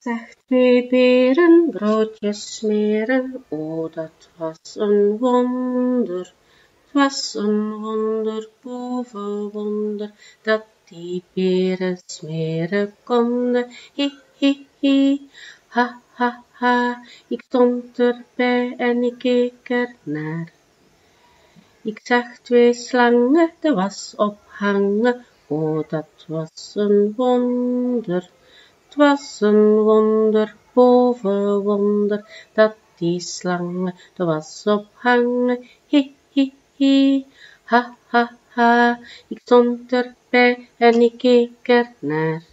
Zegt twee beren broodjes smeren, oh dat was een wonder. 'Twas een wonder boven wonder, dat die beren smeren konden. Hi, hi, hi, ha, ha, ha, ik stond erbij en ik keek ernaar. Ik zag twee slangen de was ophangen, oh dat was een wonder. 'Twas een wonder boven wonder, dat die slangen de was ophangen. Hi, hi, hi, ha, ha, ha, ik stond erbij en ik keek ernaar.